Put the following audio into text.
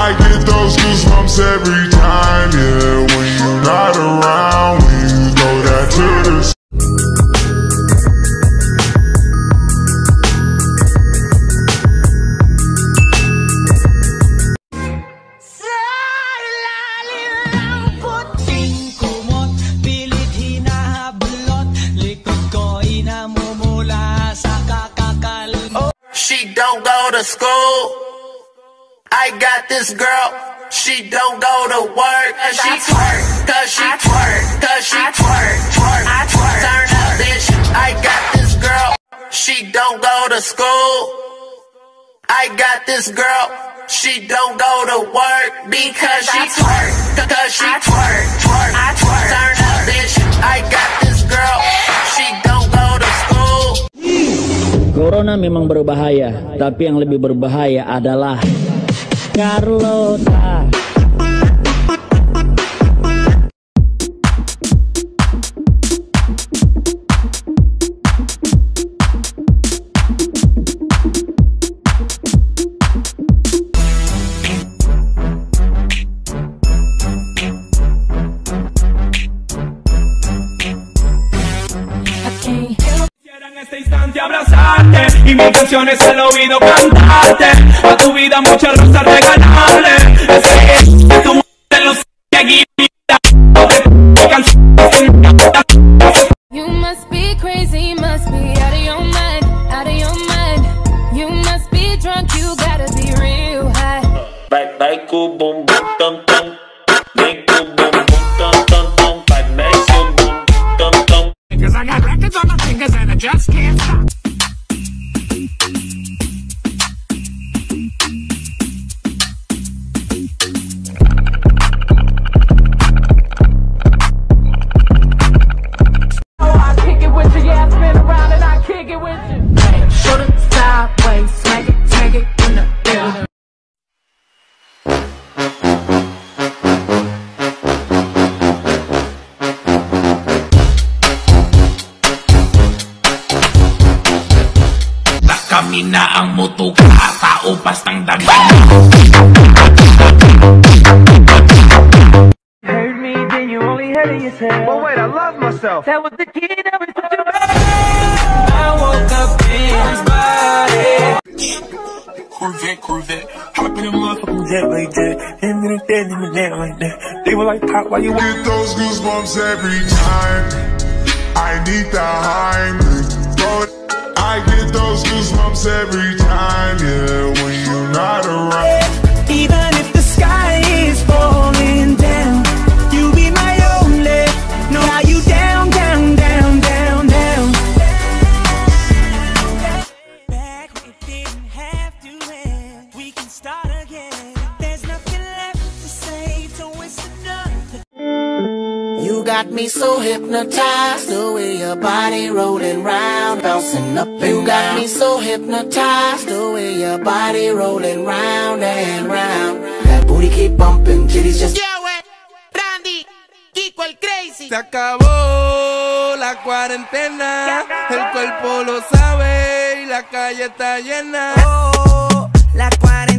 I get those goosebumps every time, yeah. When you're not around, when you throw that to the She don't go to school. I got this girl. She don't go to work. Cause she twerk. Cause she twerk. Cause she twerk. Twerk. Twerk. Turn up, bitch. I got this girl. She don't go to school. I got this girl. She don't go to work because she twerk. Cause she twerk. Twerk. Twerk. Turn up, bitch. I got this girl. She don't go to school. Corona memang berbahaya, tapi yang lebih berbahaya adalah Carlota. Este instante abrazarte y mis canciones al oído cantarte, a tu vida muchas rosas regalarle. Ese que tu mujer lo sigue You must be crazy, must be out of your mind, out of your mind. You must be drunk, you gotta be real high. Bye boom boom tum tum, make boom boom tum tum tum, bye make boom boom tum tum. Because I got records on my fingers and I just can't stop. Oh, I kick it with you, yeah, spin around and I kick it with you. Shoot it sideways, smack it in the air. Kamina ang mutuka, taupas ng dagan. Heard me, then you only heard it yourself. But wait, I love myself. That was the key, that was the I woke up in his body. Corvette, hop in a motherfucking jet like that. And then that like that. They were like, pop, why you get those goosebumps every time. I need the Heimlich. I get those goosebumps every time, yeah, when you're not around. Even if the sky is falling down, you be my only. Know how you down, down, down, down, down. Back when it didn't have to end, we can start again. There's nothing left to say, so it's enough. You got me so hypnotized, the way your body rolling round, bouncing up and down. You got me so hypnotized, the way your body rolling round and round. That booty keep bumping, titties just. Yo, Randy, Kiko el crazy. Se acabó la cuarentena, el cuerpo lo sabe y la calle está llena. Oh, la cuarentena.